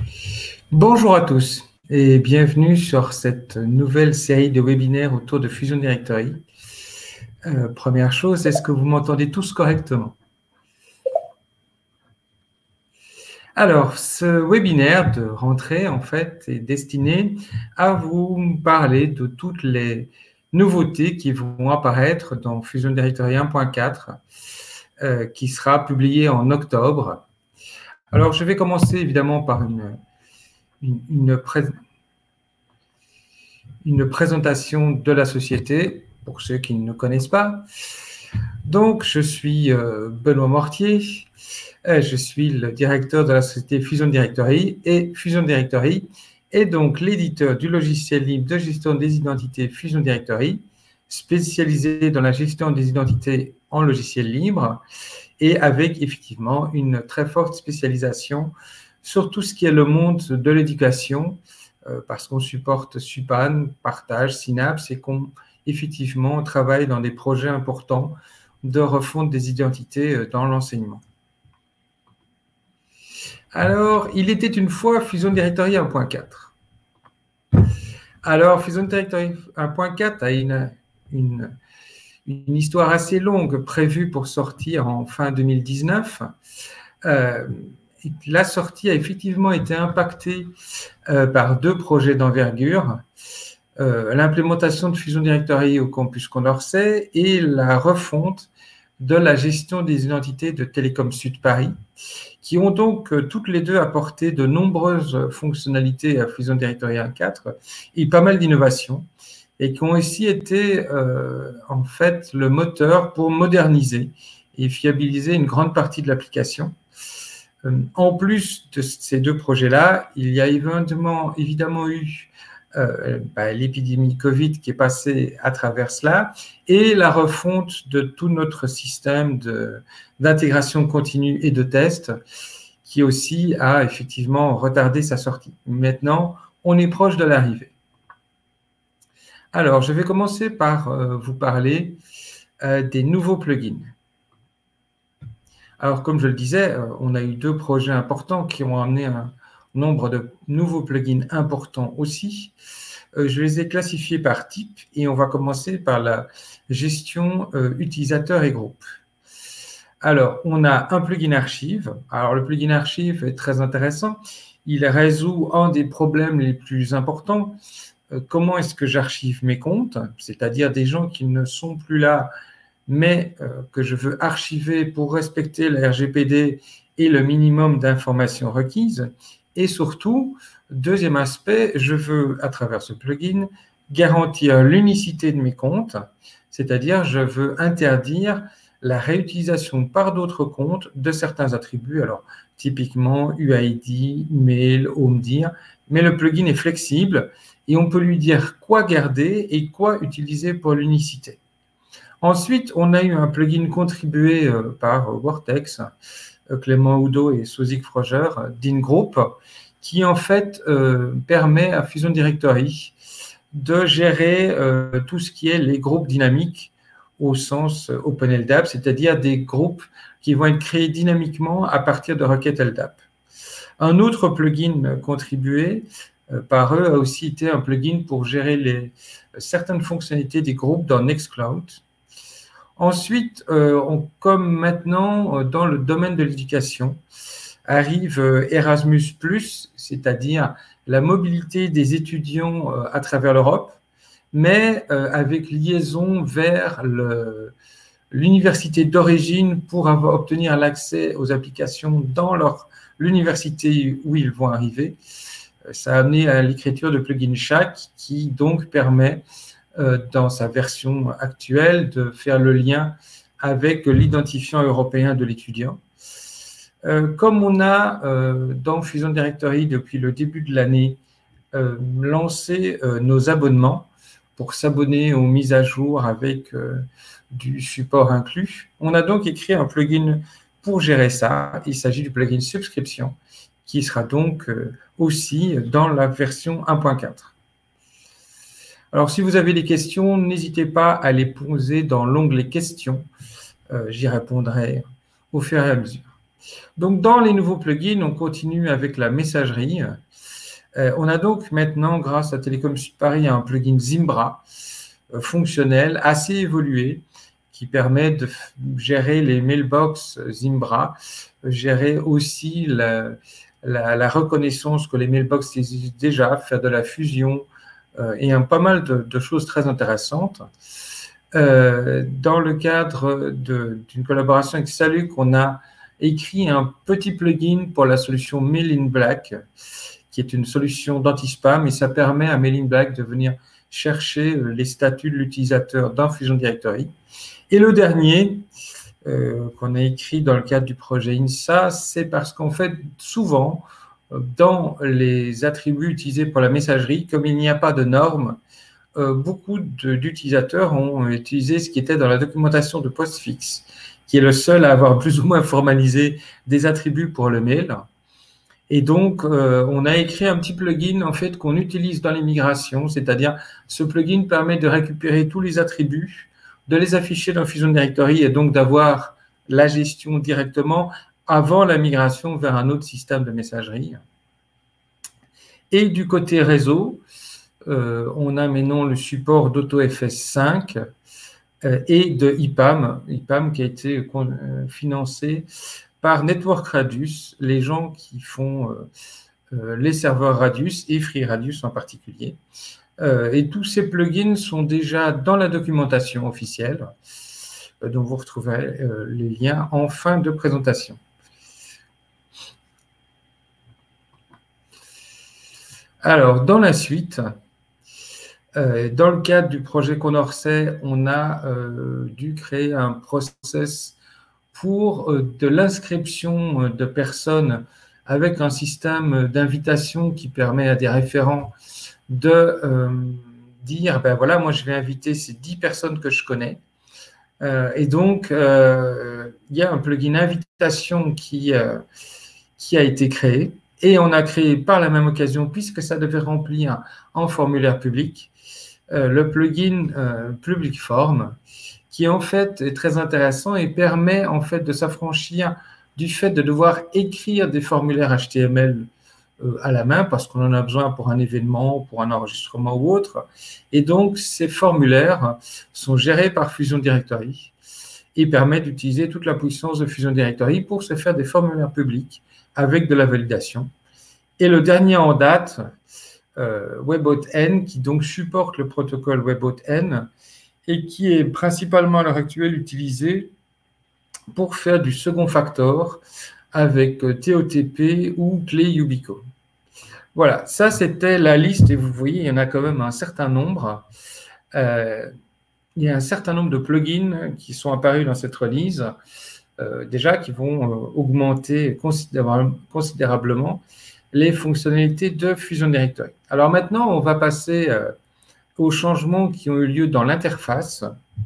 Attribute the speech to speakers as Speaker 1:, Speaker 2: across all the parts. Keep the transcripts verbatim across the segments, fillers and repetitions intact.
Speaker 1: Bonjour à tous et bienvenue sur cette nouvelle série de webinaires autour de Fusion Directory. Euh, première chose, est-ce que vous m'entendez tous correctement? Alors, ce webinaire de rentrée, en fait, est destiné à vous parler de toutes les nouveautés qui vont apparaître dans Fusion Directory un point quatre, euh, qui sera publié en octobre. Alors, je vais commencer évidemment par une, une, une présentation. une présentation de la société, pour ceux qui ne connaissent pas. Donc, je suis euh, Benoît Mortier, euh, je suis le directeur de la société Fusion Directory, et Fusion Directory est donc l'éditeur du logiciel libre de gestion des identités Fusion Directory, spécialisé dans la gestion des identités en logiciel libre, et avec effectivement une très forte spécialisation sur tout ce qui est le monde de l'éducation, parce qu'on supporte Supan, Partage, Synapse et qu'on effectivement travaille dans des projets importants de refonte des identités dans l'enseignement. Alors, il était une fois Fusion Directory un point quatre. Alors, Fusion Directory un point quatre a une, une, une histoire assez longue prévue pour sortir en fin deux mille dix-neuf. Euh, La sortie a effectivement été impactée euh, par deux projets d'envergure, euh, l'implémentation de Fusion Directory au campus Condorcet et la refonte de la gestion des identités de Télécom Sud Paris, qui ont donc euh, toutes les deux apporté de nombreuses fonctionnalités à Fusion Directory un point quatre et pas mal d'innovations, et qui ont aussi été euh, en fait le moteur pour moderniser et fiabiliser une grande partie de l'application. En plus de ces deux projets-là, il y a évidemment, évidemment eu euh, bah, l'épidémie Covid qui est passée à travers cela et la refonte de tout notre système d'intégration continue et de test qui aussi a effectivement retardé sa sortie. Maintenant, on est proche de l'arrivée. Alors, je vais commencer par euh, vous parler euh, des nouveaux plugins. Alors, comme je le disais, on a eu deux projets importants qui ont amené un nombre de nouveaux plugins importants aussi. Je les ai classifiés par type et on va commencer par la gestion utilisateur et groupe. Alors, on a un plugin archive. Alors, le plugin archive est très intéressant. Il résout un des problèmes les plus importants. Comment est-ce que j'archive mes comptes? C'est-à-dire des gens qui ne sont plus là, mais euh, que je veux archiver pour respecter la R G P D et le minimum d'informations requises. Et surtout, deuxième aspect, je veux, à travers ce plugin, garantir l'unicité de mes comptes, c'est-à-dire je veux interdire la réutilisation par d'autres comptes de certains attributs, alors typiquement U I D, mail, homedir, mais le plugin est flexible et on peut lui dire quoi garder et quoi utiliser pour l'unicité. Ensuite, on a eu un plugin contribué par Vortex, Clément Oudot et Sozik Froger d'InGroup, qui en fait euh, permet à Fusion Directory de gérer euh, tout ce qui est les groupes dynamiques au sens OpenLDAP, c'est-à-dire des groupes qui vont être créés dynamiquement à partir de requêtes L D A P. Un autre plugin contribué euh, par eux a aussi été un plugin pour gérer les, certaines fonctionnalités des groupes dans Nextcloud. Ensuite, euh, on, comme maintenant, dans le domaine de l'éducation, arrive Erasmus plus, c'est-à-dire la mobilité des étudiants euh, à travers l'Europe, mais euh, avec liaison vers l'université d'origine pour avoir, obtenir l'accès aux applications dans l'université où ils vont arriver. Ça a amené à l'écriture de plugin Shack qui donc permet dans sa version actuelle, de faire le lien avec l'identifiant européen de l'étudiant. Euh, comme on a euh, dans Fusion Directory depuis le début de l'année euh, lancé euh, nos abonnements pour s'abonner aux mises à jour avec euh, du support inclus, on a donc écrit un plugin pour gérer ça. Il s'agit du plugin subscription qui sera donc euh, aussi dans la version un point quatre. Alors, si vous avez des questions, n'hésitez pas à les poser dans l'onglet questions. Euh, J'y répondrai au fur et à mesure. Donc, dans les nouveaux plugins, on continue avec la messagerie. Euh, on a donc maintenant, grâce à Télécom Sud Paris, un plugin Zimbra euh, fonctionnel, assez évolué, qui permet de gérer les mailbox Zimbra, gérer aussi la, la, la reconnaissance que les mailbox existent déjà, faire de la fusion euh, et un, pas mal de, de choses très intéressantes. Euh, dans le cadre d'une collaboration avec Saluc, on a écrit un petit plugin pour la solution Mail in Black, qui est une solution d'anti-spam, et ça permet à Mail in Black de venir chercher les statuts de l'utilisateur dans Fusion Directory. Et le dernier, euh, qu'on a écrit dans le cadre du projet I N S A, c'est parce qu'en fait, souvent, dans les attributs utilisés pour la messagerie, comme il n'y a pas de normes, euh, beaucoup d'utilisateurs ont utilisé ce qui était dans la documentation de Postfix, qui est le seul à avoir plus ou moins formalisé des attributs pour le mail. Et donc, euh, on a écrit un petit plugin en fait qu'on utilise dans les migrations, c'est-à-dire ce plugin permet de récupérer tous les attributs, de les afficher dans Fusion Directory et donc d'avoir la gestion directement avant la migration vers un autre système de messagerie. Et du côté réseau, euh, on a maintenant le support d'AutoFS cinq euh, et de I P A M, I P A M qui a été euh, financé par Network Radius, les gens qui font euh, euh, les serveurs Radius et FreeRadius en particulier. Euh, et tous ces plugins sont déjà dans la documentation officielle, euh, dont vous retrouverez euh, les liens en fin de présentation. Alors, dans la suite, euh, dans le cadre du projet Condorcet, on a euh, dû créer un process pour euh, de l'inscription de personnes avec un système d'invitation qui permet à des référents de euh, dire, ben voilà, moi je vais inviter ces dix personnes que je connais. Euh, et donc, euh, il y a un plugin invitation qui, euh, qui a été créé. Et on a créé par la même occasion, puisque ça devait remplir en formulaire public, euh, le plugin euh, Public Form, qui en fait est très intéressant et permet en fait de s'affranchir du fait de devoir écrire des formulaires H T M L euh, à la main parce qu'on en a besoin pour un événement, pour un enregistrement ou autre. Et donc, ces formulaires sont gérés par Fusion Directory et permettent d'utiliser toute la puissance de Fusion Directory pour se faire des formulaires publics avec de la validation. Et le dernier en date, euh, WebAuthn, qui donc supporte le protocole WebAuthn et qui est principalement à l'heure actuelle utilisé pour faire du second factor avec T O T P ou clé Yubico. Voilà, ça c'était la liste et vous voyez, il y en a quand même un certain nombre. Euh, il y a un certain nombre de plugins qui sont apparus dans cette release, euh, déjà qui vont euh, augmenter considérablement les fonctionnalités de Fusion Directory. Alors maintenant, on va passer euh, aux changements qui ont eu lieu dans l'interface.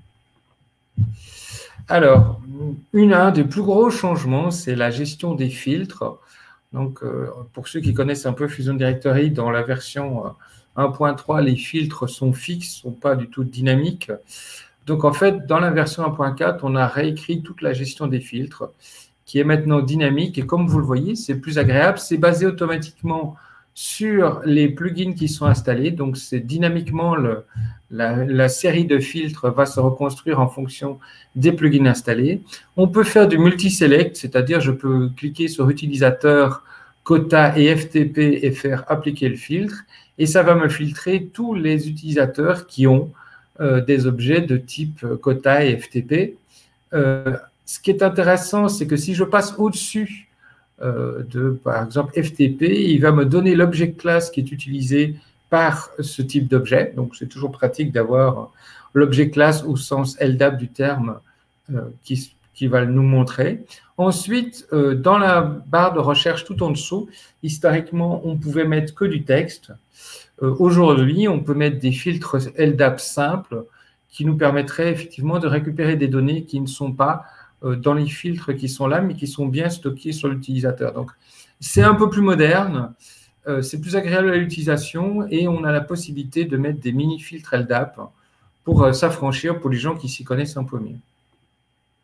Speaker 1: Alors, une, un des plus gros changements, c'est la gestion des filtres. Donc, euh, pour ceux qui connaissent un peu Fusion Directory, dans la version euh, un point trois, les filtres sont fixes, ne sont pas du tout dynamiques. Donc, en fait, dans la version un point quatre, on a réécrit toute la gestion des filtres, qui est maintenant dynamique. Et comme vous le voyez, c'est plus agréable. C'est basé automatiquement sur les plugins qui sont installés. Donc, c'est dynamiquement, le, la, la série de filtres va se reconstruire en fonction des plugins installés. On peut faire du multi-select, c'est-à-dire je peux cliquer sur utilisateur, quota et F T P et faire appliquer le filtre. Et ça va me filtrer tous les utilisateurs qui ont euh, des objets de type quota et F T P. Euh, ce qui est intéressant, c'est que si je passe au-dessus euh, de, par exemple, F T P, il va me donner l'objet classe qui est utilisé par ce type d'objet. Donc, c'est toujours pratique d'avoir l'objet classe au sens L D A P du terme euh, qui, qui va nous montrer. Ensuite, euh, dans la barre de recherche tout en dessous, historiquement, on pouvait mettre que du texte. Euh, Aujourd'hui, on peut mettre des filtres L D A P simples qui nous permettraient effectivement de récupérer des données qui ne sont pas euh, dans les filtres qui sont là, mais qui sont bien stockés sur l'utilisateur. Donc, c'est un peu plus moderne. Euh, c'est plus agréable à l'utilisation et on a la possibilité de mettre des mini-filtres L D A P pour euh, s'affranchir pour les gens qui s'y connaissent un peu mieux.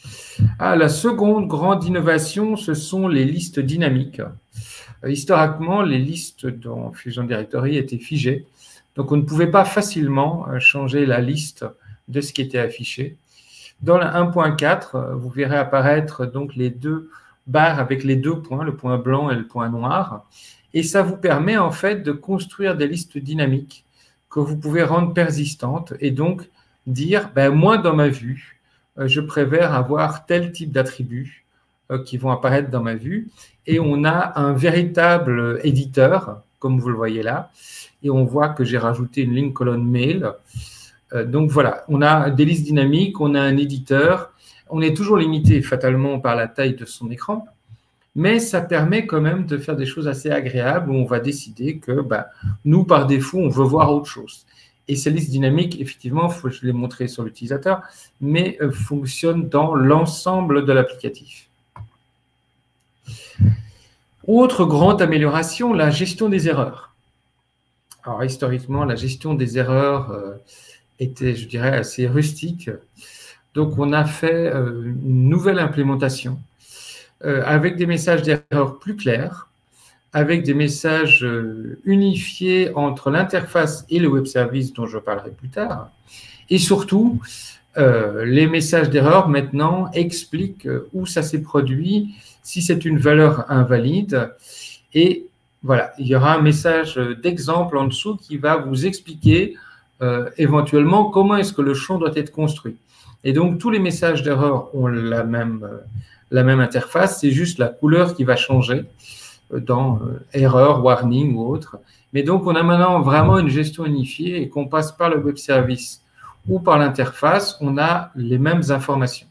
Speaker 1: Ah, la seconde grande innovation, ce sont les listes dynamiques. Euh, historiquement, les listes dans Fusion Directory étaient figées, donc on ne pouvait pas facilement changer la liste de ce qui était affiché. Dans la un point quatre, vous verrez apparaître donc les deux barres avec les deux points, le point blanc et le point noir, et ça vous permet en fait de construire des listes dynamiques que vous pouvez rendre persistantes et donc dire, ben, moi dans ma vue, je préfère avoir tel type d'attributs qui vont apparaître dans ma vue, et on a un véritable éditeur, comme vous le voyez là, et on voit que j'ai rajouté une ligne colonne mail. Donc voilà, on a des listes dynamiques, on a un éditeur, on est toujours limité fatalement par la taille de son écran, mais ça permet quand même de faire des choses assez agréables où on va décider que bah, nous, par défaut, on veut voir autre chose. Et ces listes dynamiques, effectivement, faut, je l'ai montré sur l'utilisateur, mais euh, fonctionnent dans l'ensemble de l'applicatif. Autre grande amélioration, la gestion des erreurs. Alors, historiquement, la gestion des erreurs euh, était, je dirais, assez rustique. Donc, on a fait euh, une nouvelle implémentation euh, avec des messages d'erreur plus clairs, avec des messages euh, unifiés entre l'interface et le web service dont je parlerai plus tard. Et surtout, euh, les messages d'erreur maintenant expliquent où ça s'est produit, si c'est une valeur invalide. Et voilà, il y aura un message d'exemple en dessous qui va vous expliquer euh, éventuellement comment est-ce que le champ doit être construit. Et donc, tous les messages d'erreur ont la même, euh, la même interface, c'est juste la couleur qui va changer dans euh, erreur, warning ou autre. Mais donc, on a maintenant vraiment une gestion unifiée et qu'on passe par le web service ou par l'interface, on a les mêmes informations.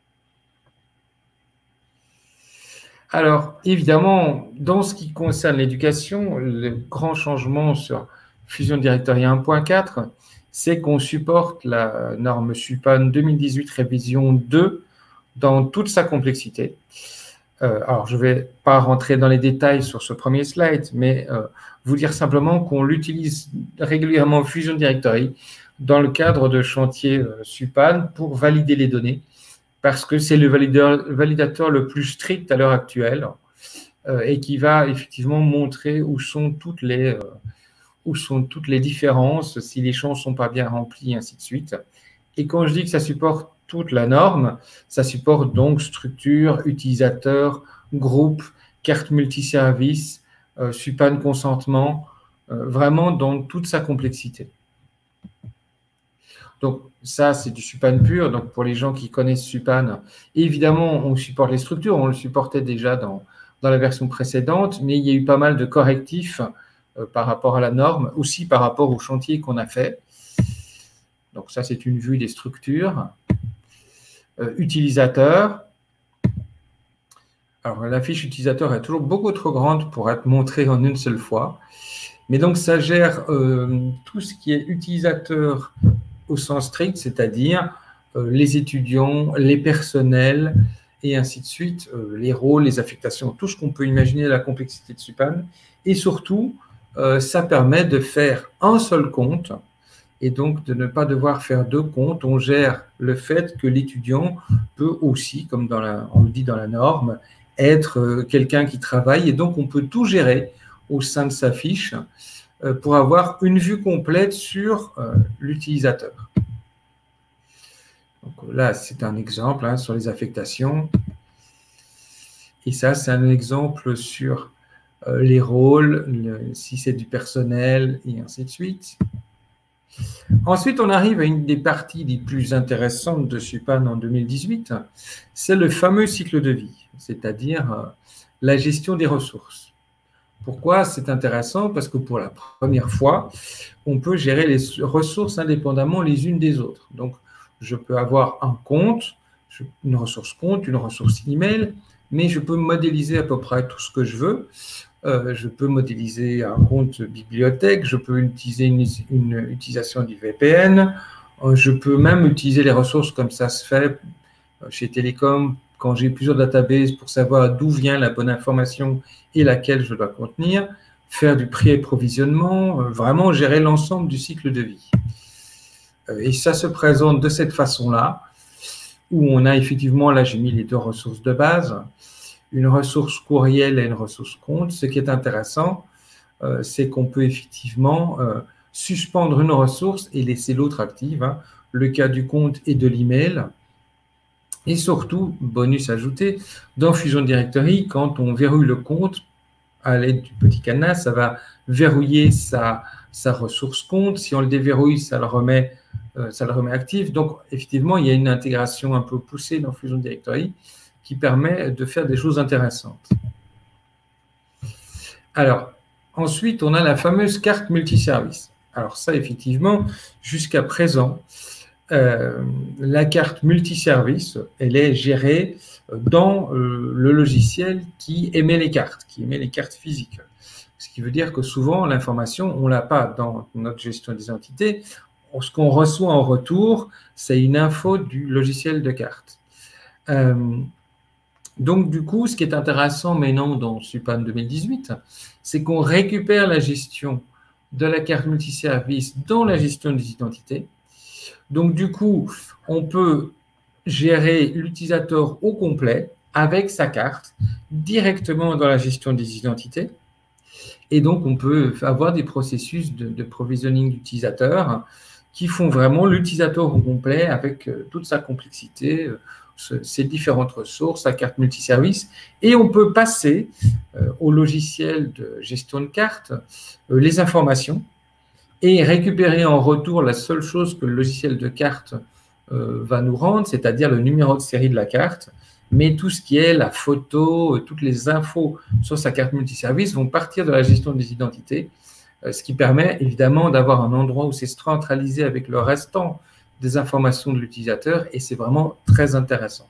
Speaker 1: Alors, évidemment, dans ce qui concerne l'éducation, le grand changement sur Fusion Directory un point quatre, c'est qu'on supporte la norme SUPAN deux mille dix-huit révision deux dans toute sa complexité. Euh, alors, je ne vais pas rentrer dans les détails sur ce premier slide, mais euh, vous dire simplement qu'on l'utilise régulièrement Fusion Directory dans le cadre de chantiers euh, SUPAN pour valider les données, parce que c'est le valideur, validateur le plus strict à l'heure actuelle euh, et qui va effectivement montrer où sont toutes les, euh, où sont toutes les différences, si les champs ne sont pas bien remplis, et ainsi de suite. Et quand je dis que ça supporte toute la norme, ça supporte donc structure, utilisateur, groupe, carte multiservice, euh, SUPAN consentement, euh, vraiment dans toute sa complexité. Donc ça, c'est du SUPAN pur. Donc pour les gens qui connaissent SUPAN, évidemment, on supporte les structures. On le supportait déjà dans, dans la version précédente, mais il y a eu pas mal de correctifs euh, par rapport à la norme, aussi par rapport au chantier qu'on a fait. Donc ça, c'est une vue des structures. Euh, utilisateur. Alors la fiche utilisateur est toujours beaucoup trop grande pour être montrée en une seule fois. Mais donc ça gère euh, tout ce qui est utilisateur au sens strict, c'est-à-dire euh, les étudiants, les personnels, et ainsi de suite, euh, les rôles, les affectations, tout ce qu'on peut imaginer de la complexité de SUPAN. Et surtout, euh, ça permet de faire un seul compte, et donc de ne pas devoir faire deux comptes. On gère le fait que l'étudiant peut aussi, comme dans la, on le dit dans la norme, être euh, quelqu'un qui travaille, et donc on peut tout gérer au sein de sa fiche, pour avoir une vue complète sur euh, l'utilisateur. Donc là, c'est un exemple hein, sur les affectations. Et ça, c'est un exemple sur euh, les rôles, le, si c'est du personnel, et ainsi de suite. Ensuite, on arrive à une des parties les plus intéressantes de SUPAN en deux mille dix-huit. C'est le fameux cycle de vie, c'est-à-dire euh, la gestion des ressources. Pourquoi c'est intéressant? Parce que pour la première fois, on peut gérer les ressources indépendamment les unes des autres. Donc, je peux avoir un compte, une ressource compte, une ressource email, mais je peux modéliser à peu près tout ce que je veux. Euh, je peux modéliser un compte bibliothèque, je peux utiliser une, une utilisation du V P N, euh, je peux même utiliser les ressources comme ça se fait chez Télécom, quand j'ai plusieurs databases pour savoir d'où vient la bonne information et laquelle je dois contenir, faire du pré-provisionnement, euh, vraiment gérer l'ensemble du cycle de vie. Euh, et ça se présente de cette façon-là. où on a effectivement, là j'ai mis les deux ressources de base, une ressource courriel et une ressource compte. Ce qui est intéressant, euh, c'est qu'on peut effectivement euh, suspendre une ressource et laisser l'autre active, hein, le cas du compte et de l'email. Et surtout, bonus ajouté, dans Fusion Directory, quand on verrouille le compte, à l'aide du petit cadenas, ça va verrouiller sa, sa ressource compte. Si on le déverrouille, ça le remet, euh, ça le remet actif. Donc, effectivement, il y a une intégration un peu poussée dans Fusion Directory qui permet de faire des choses intéressantes. Alors, ensuite, on a la fameuse carte multiservice. Alors ça, effectivement, jusqu'à présent, euh, la carte multiservice, elle est gérée dans euh, le logiciel qui émet les cartes, qui émet les cartes physiques. Ce qui veut dire que souvent, l'information, on ne l'a pas dans notre gestion des entités. Ce qu'on reçoit en retour, c'est une info du logiciel de carte. Euh, donc, du coup, ce qui est intéressant maintenant dans Supan deux mille dix-huit, c'est qu'on récupère la gestion de la carte multiservice dans la gestion des identités. Donc, du coup, on peut gérer l'utilisateur au complet avec sa carte directement dans la gestion des identités. Et donc, on peut avoir des processus de, de provisioning d'utilisateurs qui font vraiment l'utilisateur au complet avec toute sa complexité, ces différentes ressources, sa carte multiservice. Et on peut passer euh, au logiciel de gestion de carte euh, les informations et récupérer en retour la seule chose que le logiciel de carte euh, va nous rendre, c'est-à-dire le numéro de série de la carte. Mais tout ce qui est la photo, toutes les infos sur sa carte multiservice vont partir de la gestion des identités, euh, ce qui permet évidemment d'avoir un endroit où c'est centralisé avec le restant des informations de l'utilisateur, et c'est vraiment très intéressant.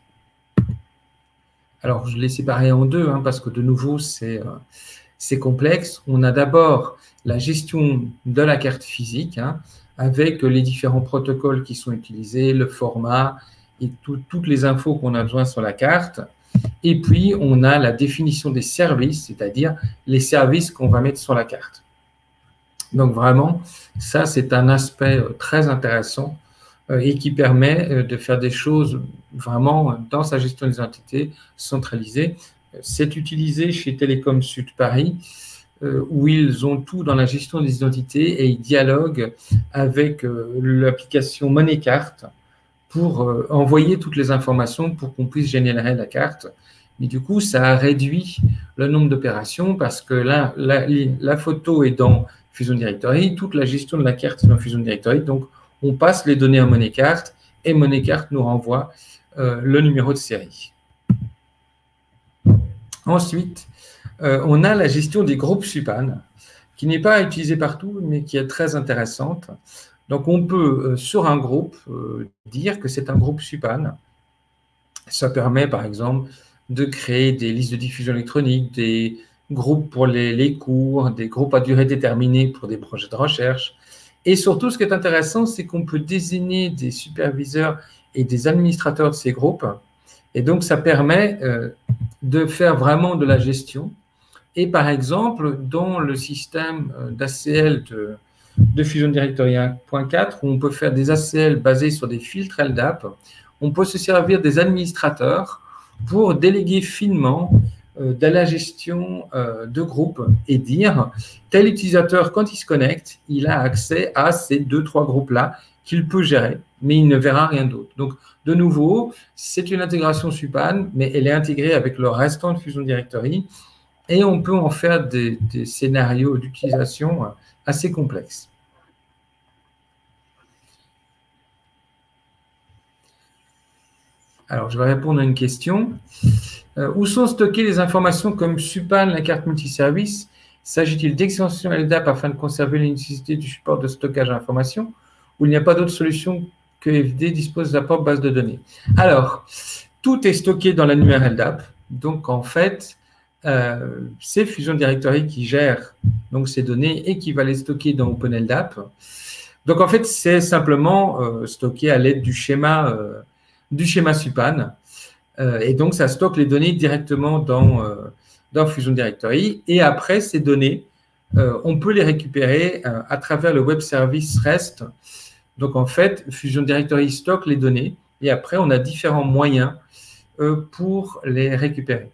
Speaker 1: Alors, je l'ai séparé en deux, hein, parce que de nouveau, c'est euh, complexe. On a d'abord la gestion de la carte physique, hein, avec les différents protocoles qui sont utilisés, le format et tout, toutes les infos qu'on a besoin sur la carte. Et puis, on a la définition des services, c'est-à-dire les services qu'on va mettre sur la carte. Donc, vraiment, ça, c'est un aspect très intéressant et qui permet de faire des choses vraiment dans sa gestion des entités centralisée. C'est utilisé chez Télécom Sud Paris, où ils ont tout dans la gestion des identités et ils dialoguent avec l'application MoneyCart pour envoyer toutes les informations pour qu'on puisse générer la carte. Mais du coup, ça a réduit le nombre d'opérations parce que là, la, la photo est dans Fusion Directory, toute la gestion de la carte est dans Fusion Directory, donc on passe les données à MoneyCart et MoneyCart nous renvoie euh, le numéro de série. Ensuite, euh, on a la gestion des groupes Supan, qui n'est pas utilisée partout, mais qui est très intéressante. Donc, on peut, euh, sur un groupe, euh, dire que c'est un groupe Supan. Ça permet, par exemple, de créer des listes de diffusion électronique, des groupes pour les, les cours, des groupes à durée déterminée pour des projets de recherche. Et surtout, ce qui est intéressant, c'est qu'on peut désigner des superviseurs et des administrateurs de ces groupes. Et donc, ça permet euh, de faire vraiment de la gestion. Et par exemple, dans le système d'A C L de, de Fusion Directory un point quatre, où on peut faire des A C L basés sur des filtres L D A P, on peut se servir des administrateurs pour déléguer finement euh, de la gestion euh, de groupe et dire tel utilisateur, quand il se connecte, il a accès à ces deux, trois groupes-là qu'il peut gérer, mais il ne verra rien d'autre. Donc, de nouveau, c'est une intégration Supan, mais elle est intégrée avec le restant de Fusion Directory et on peut en faire des, des scénarios d'utilisation assez complexes. Alors, je vais répondre à une question. Euh, où sont stockées les informations comme Supan, la carte multiservice? S'agit-il d'extensions L D A P afin de conserver l'unicité du support de stockage d'informations ou il n'y a pas d'autre solution que F D dispose de la propre base de données? Alors, tout est stocké dans l'annuaire L D A P. Donc, en fait, euh, c'est Fusion Directory qui gère donc, ces données et qui va les stocker dans OpenLDAP. Donc, en fait, c'est simplement euh, stocké à l'aide du schéma euh, du schéma Supan. Euh, et donc, ça stocke les données directement dans, euh, dans Fusion Directory. Et après, ces données, euh, on peut les récupérer euh, à travers le web service REST. Donc, en fait, Fusion Directory stocke les données et après, on a différents moyens euh, pour les récupérer.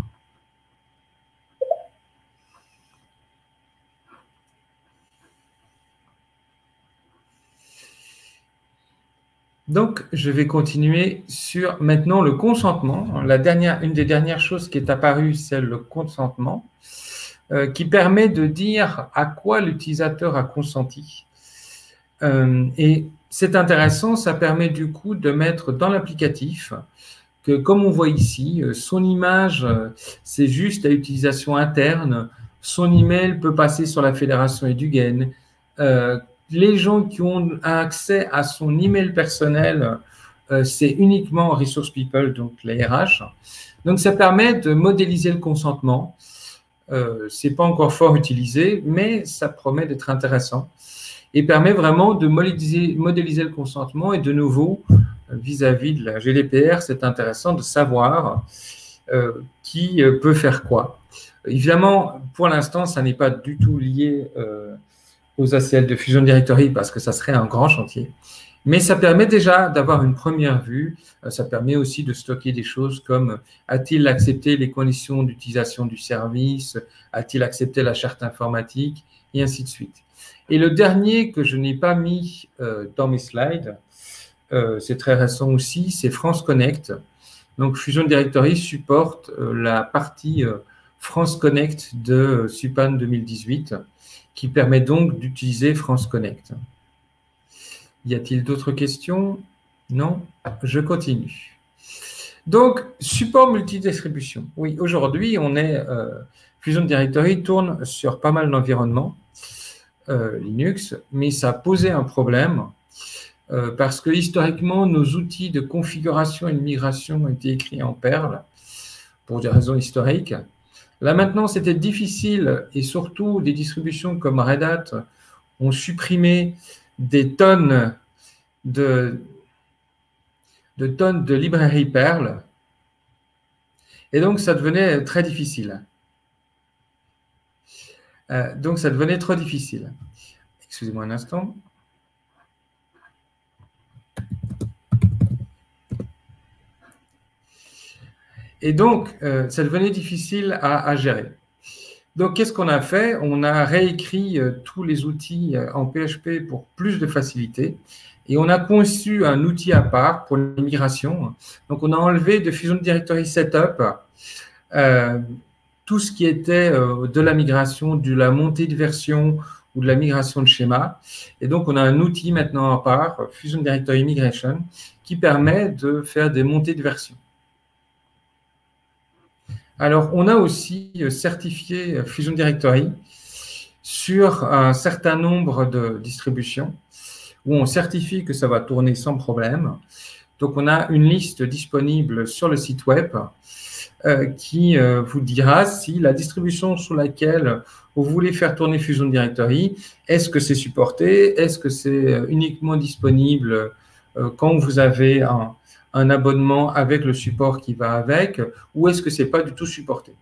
Speaker 1: Donc, je vais continuer sur maintenant le consentement. La dernière, une des dernières choses qui est apparue, c'est le consentement, euh, qui permet de dire à quoi l'utilisateur a consenti. Euh, et c'est intéressant, ça permet du coup de mettre dans l'applicatif que, comme on voit ici, son image, c'est juste à utilisation interne, son email peut passer sur la fédération Edugen. Euh, les gens qui ont accès à son email personnel, euh, c'est uniquement Resource People, donc les R H. Donc, ça permet de modéliser le consentement. Euh, ce n'est pas encore fort utilisé, mais ça promet d'être intéressant et permet vraiment de modéliser, modéliser le consentement. Et de nouveau, vis-à-vis de la G D P R, c'est intéressant de savoir euh, qui peut faire quoi. Évidemment, pour l'instant, ça n'est pas du tout lié euh, aux A C L de Fusion Directory parce que ça serait un grand chantier. Mais ça permet déjà d'avoir une première vue. Ça permet aussi de stocker des choses comme a-t-il accepté les conditions d'utilisation du service, a-t-il accepté la charte informatique, et ainsi de suite. Et le dernier que je n'ai pas mis euh, dans mes slides, euh, c'est très récent aussi, c'est France Connect. Donc Fusion Directory supporte euh, la partie euh, France Connect de euh, Supan deux mille dix-huit, qui permet donc d'utiliser France Connect. Y a-t-il d'autres questions? Non? Je continue. Donc, support multidistribution. Oui, aujourd'hui, on est euh, Fusion Directory tourne sur pas mal d'environnements euh, Linux, mais ça a posé un problème euh, parce que historiquement, nos outils de configuration et de migration ont été écrits en Perl pour des raisons historiques. Là maintenant, c'était difficile et surtout des distributions comme Red Hat ont supprimé des tonnes de, de tonnes de librairies Perl. Et donc, ça devenait très difficile. Euh, donc, ça devenait trop difficile. Excusez-moi un instant. Et donc, euh, ça devenait difficile à, à gérer. Donc, qu'est-ce qu'on a fait? On a réécrit euh, tous les outils euh, en P H P pour plus de facilité. Et on a conçu un outil à part pour les migrations. Donc, on a enlevé de Fusion Directory Setup euh, tout ce qui était euh, de la migration, de la montée de version ou de la migration de schéma. Et donc, on a un outil maintenant à part, Fusion Directory Migration, qui permet de faire des montées de version. Alors, on a aussi certifié Fusion Directory sur un certain nombre de distributions où on certifie que ça va tourner sans problème. Donc, on a une liste disponible sur le site web euh, qui euh, vous dira si la distribution sur laquelle vous voulez faire tourner Fusion Directory, est-ce que c'est supporté, est-ce que c'est uniquement disponible euh, quand vous avez un un abonnement avec le support qui va avec, ou est-ce que ce n'est pas du tout supporté?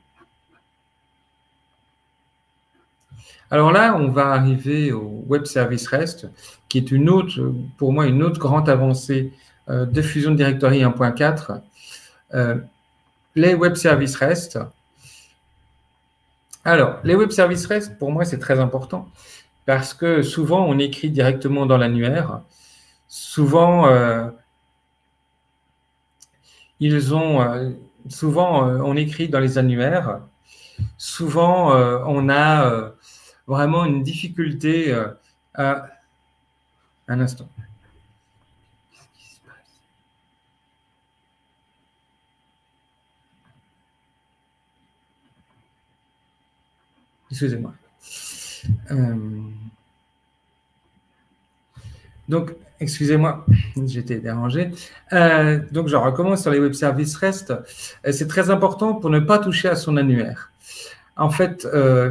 Speaker 1: Alors là, on va arriver au Web Service REST, qui est une autre, pour moi, une autre grande avancée euh, de Fusion Directory un point quatre. Euh, les Web Service REST. Alors, les Web Service REST, pour moi, c'est très important, parce que souvent, on écrit directement dans l'annuaire. Souvent, euh, Ils ont, euh, souvent, euh, on écrit dans les annuaires. Souvent, euh, on a euh, vraiment une difficulté euh, à... Un instant. Qu'est-ce qui se passe? Excusez-moi. Euh... Donc, excusez-moi, j'étais dérangé. Euh, donc, je recommence sur les web services REST. C'est très important pour ne pas toucher à son annuaire. En fait, euh,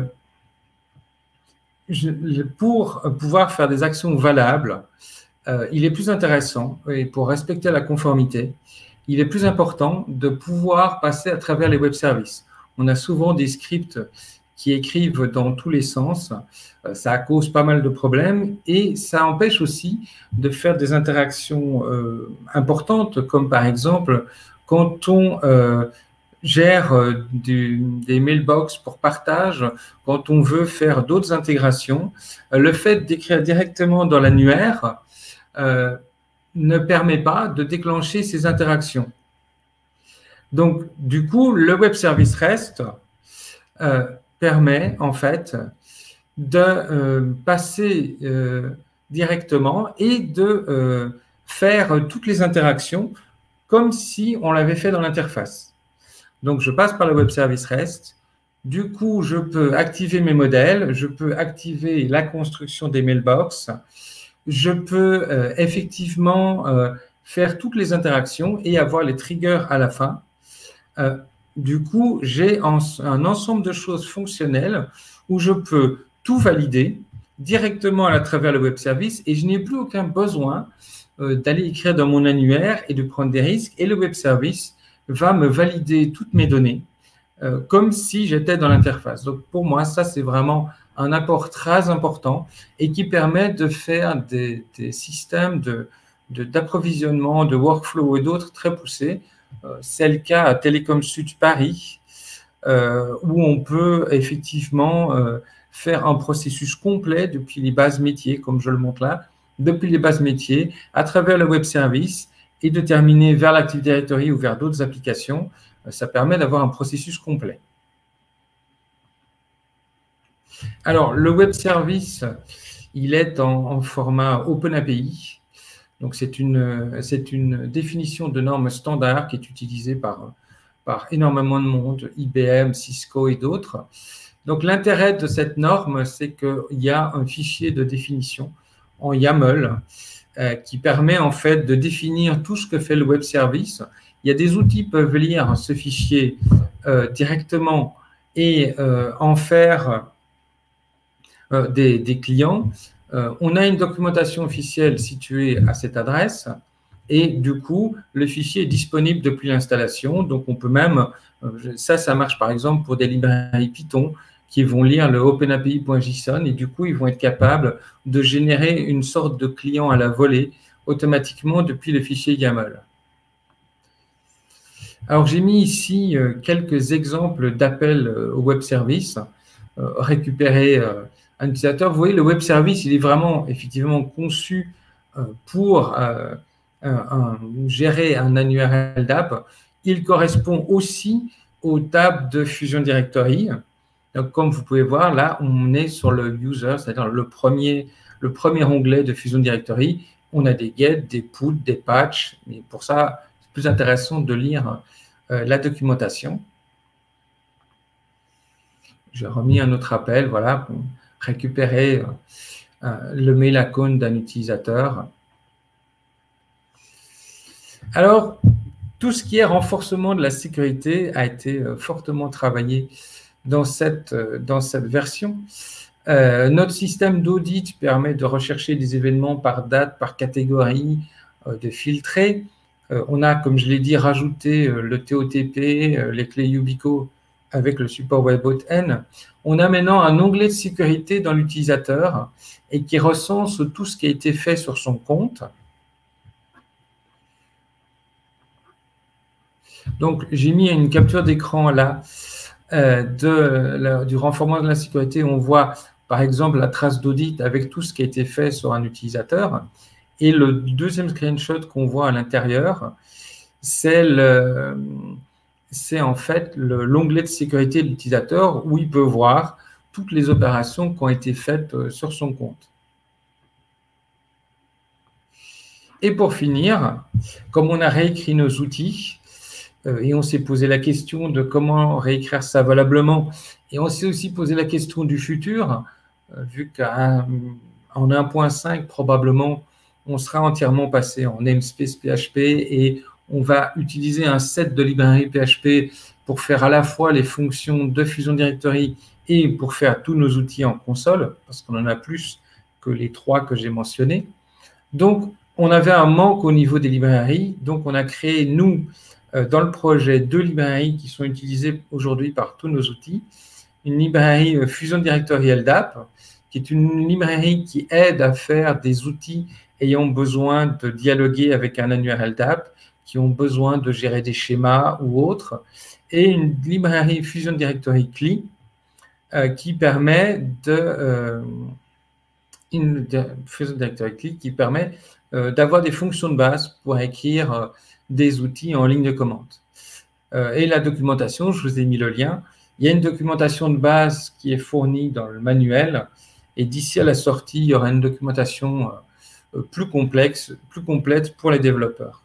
Speaker 1: je, pour pouvoir faire des actions valables, euh, il est plus intéressant, et pour respecter la conformité, il est plus important de pouvoir passer à travers les web services. On a souvent des scripts qui écrivent dans tous les sens. Ça cause pas mal de problèmes et ça empêche aussi de faire des interactions euh, importantes, comme par exemple quand on euh, gère euh, du, des mailbox pour partage, quand on veut faire d'autres intégrations. Euh, le fait d'écrire directement dans l'annuaire euh, ne permet pas de déclencher ces interactions. Donc, du coup, le Web Service REST euh, permet en fait de euh, passer euh, directement et de euh, faire toutes les interactions comme si on l'avait fait dans l'interface. Donc, je passe par le Web Service REST. Du coup, je peux activer mes modèles, je peux activer la construction des mailbox, je peux euh, effectivement euh, faire toutes les interactions et avoir les triggers à la fin. Euh, du coup, j'ai un, un ensemble de choses fonctionnelles où je peux tout valider directement à travers le web service et je n'ai plus aucun besoin euh, d'aller écrire dans mon annuaire et de prendre des risques. Et le web service va me valider toutes mes données euh, comme si j'étais dans l'interface. Donc, pour moi, ça, c'est vraiment un apport très important et qui permet de faire des, des systèmes de, de, d'approvisionnement, de workflow et d'autres très poussés. Euh, c'est le cas à Télécom Sud Paris, euh, où on peut effectivement euh, faire un processus complet depuis les bases métiers, comme je le montre là, depuis les bases métiers, à travers le web service, et de terminer vers l'Active Directory ou vers d'autres applications. Ça permet d'avoir un processus complet. Alors, le web service, il est en, en format OpenAPI. Donc, c'est une, c'est une définition de norme standard qui est utilisée par, par énormément de monde, I B M, Cisco et d'autres. Donc, l'intérêt de cette norme, c'est qu'il y a un fichier de définition en YAML euh, qui permet en fait de définir tout ce que fait le web service. Il y a des outils qui peuvent lire ce fichier euh, directement et euh, en faire euh, des, des clients. Euh, on a une documentation officielle située à cette adresse et du coup, le fichier est disponible depuis l'installation. Donc, on peut même, euh, ça, ça marche par exemple pour des librairies Python qui vont lire le openapi.json et du coup, ils vont être capables de générer une sorte de client à la volée automatiquement depuis le fichier YAML. Alors, j'ai mis ici euh, quelques exemples d'appels euh, au web service euh, récupérés euh, à un utilisateur. Vous voyez, le web service, il est vraiment effectivement conçu euh, pour euh, un, un, gérer un annuaire d'app. Il correspond aussi aux tables de Fusion Directory. Donc, comme vous pouvez voir, là, on est sur le user, c'est-à-dire le premier, le premier onglet de Fusion Directory. On a des get, des put, des patch. Mais pour ça, c'est plus intéressant de lire euh, la documentation. J'ai remis un autre appel, voilà, pour récupérer euh, le mail account d'un utilisateur. Alors, tout ce qui est renforcement de la sécurité a été euh, fortement travaillé dans cette, euh, dans cette version. Euh, notre système d'audit permet de rechercher des événements par date, par catégorie, euh, de filtrer. Euh, on a, comme je l'ai dit, rajouté euh, le T O T P, euh, les clés Yubico avec le support WebAuthn. On a maintenant un onglet de sécurité dans l'utilisateur et qui recense tout ce qui a été fait sur son compte. Donc, j'ai mis une capture d'écran là euh, de, la, du renforcement de la sécurité. On voit, par exemple, la trace d'audit avec tout ce qui a été fait sur un utilisateur. Et le deuxième screenshot qu'on voit à l'intérieur, c'est le... c'est en fait l'onglet de sécurité de l'utilisateur où il peut voir toutes les opérations qui ont été faites sur son compte. Et pour finir, comme on a réécrit nos outils, euh, et on s'est posé la question de comment réécrire ça valablement, et on s'est aussi posé la question du futur, euh, vu qu'en un point cinq, probablement, on sera entièrement passé en namespace P H P et on va utiliser un set de librairies P H P pour faire à la fois les fonctions de Fusion Directory et pour faire tous nos outils en console, parce qu'on en a plus que les trois que j'ai mentionnés. Donc, on avait un manque au niveau des librairies. Donc, on a créé, nous, dans le projet, deux librairies qui sont utilisées aujourd'hui par tous nos outils. une librairie Fusion Directory L D A P, qui est une librairie qui aide à faire des outils ayant besoin de dialoguer avec un annuaire L D A P, qui ont besoin de gérer des schémas ou autres, et une librairie Fusion Directory C L I euh, qui permet de, euh, une Fusion Directory C L I qui permet euh, d'avoir des fonctions de base pour écrire euh, des outils en ligne de commande. Euh, et la documentation, je vous ai mis le lien. Il y a une documentation de base qui est fournie dans le manuel, et d'ici à la sortie, il y aura une documentation euh, plus complexe, plus complète pour les développeurs.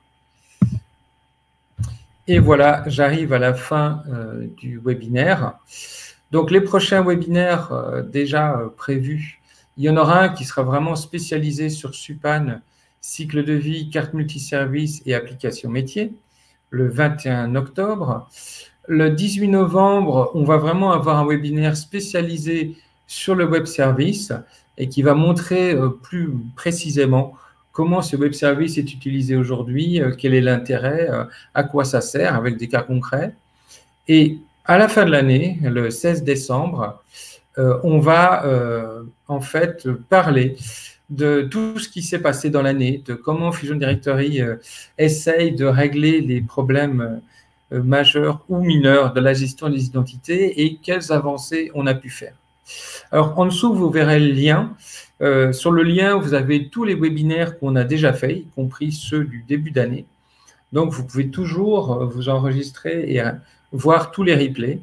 Speaker 1: Et voilà, j'arrive à la fin euh, du webinaire. Donc, les prochains webinaires euh, déjà euh, prévus, il y en aura un qui sera vraiment spécialisé sur Supan, cycle de vie, carte multiservice et application métier, le vingt et un octobre. Le dix-huit novembre, on va vraiment avoir un webinaire spécialisé sur le web service et qui va montrer euh, plus précisément comment ce web service est utilisé aujourd'hui, euh, quel est l'intérêt, euh, à quoi ça sert, avec des cas concrets. Et à la fin de l'année, le seize décembre, euh, on va euh, en fait parler de tout ce qui s'est passé dans l'année, de comment Fusion Directory euh, essaye de régler les problèmes euh, majeurs ou mineurs de la gestion des identités et quelles avancées on a pu faire. Alors, en dessous, vous verrez le lien. Euh, sur le lien, vous avez tous les webinaires qu'on a déjà faits, y compris ceux du début d'année. Donc, vous pouvez toujours vous enregistrer et euh, voir tous les replays.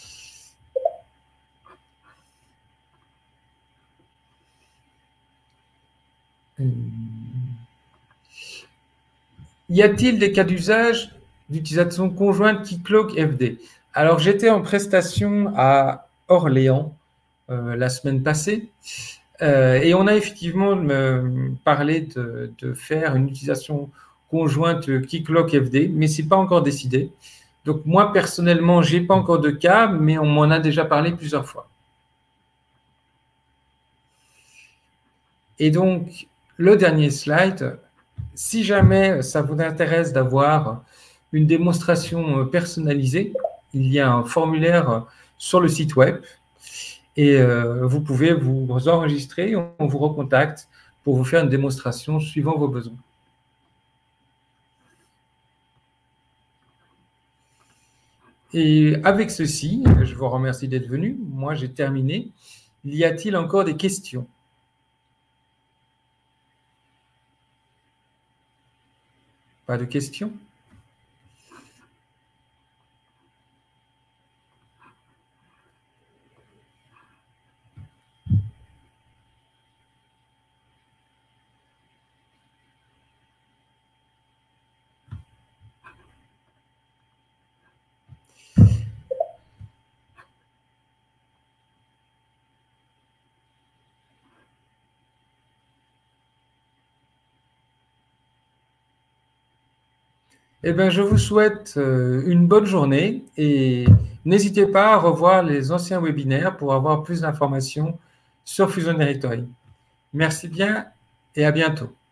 Speaker 1: Y a-t-il des cas d'usage d'utilisation conjointe Keycloak F D? Alors, j'étais en prestation à Orléans euh, la semaine passée euh, et on a effectivement me parlé de, de faire une utilisation conjointe Keycloak F D, mais ce n'est pas encore décidé. Donc, moi, personnellement, je n'ai pas encore de cas, mais on m'en a déjà parlé plusieurs fois. Et donc, le dernier slide, si jamais ça vous intéresse d'avoir une démonstration personnalisée, il y a un formulaire sur le site web et euh, vous pouvez vous enregistrer, on vous recontacte pour vous faire une démonstration suivant vos besoins. Et avec ceci, je vous remercie d'être venu. Moi, j'ai terminé. Y a-t-il encore des questions ? Pas de questions ? Eh bien, je vous souhaite une bonne journée et n'hésitez pas à revoir les anciens webinaires pour avoir plus d'informations sur Fusion Directory. Merci bien et à bientôt.